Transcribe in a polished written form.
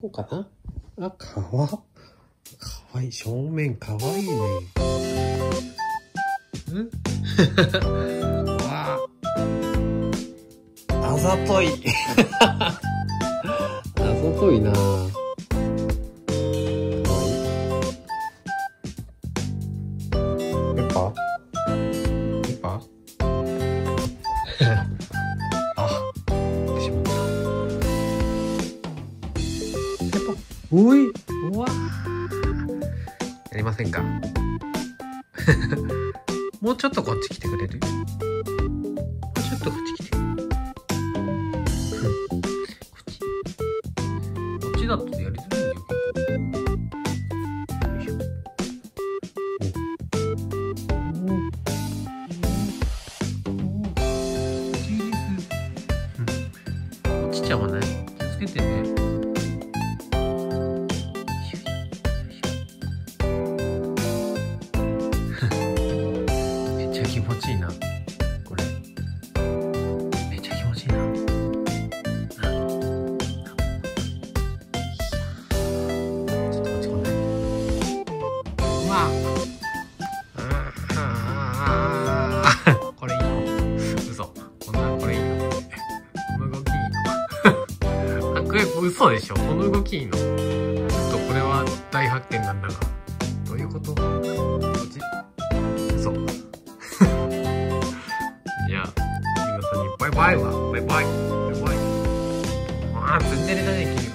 こうかな。あ、かわいい。正面かわいいね。わあ。あざとい。あざといな。かわいい。ペッパーあ、しまった。ペッパーおい、うわやりませんか？もうちょっとこっち来てくれる？もうちょっとこっち来て。こっちだとやりづらいんだよ。よいしょ。おちちゃまね、気をつけてね。めっちゃ気持ちいいな。これ。めっちゃ気持ちいいな。ちょっとこっち来ない。うわこれいいの？嘘。これいいの？この動きいいの？これ嘘でしょ？この動きいいの？ちょっとこれは大発見なんだが。どういうこと？こっち嘘。じゃあ、皆さんにバイバイはバイバイ。バイバイ。ああ、ツンデレだね、君は。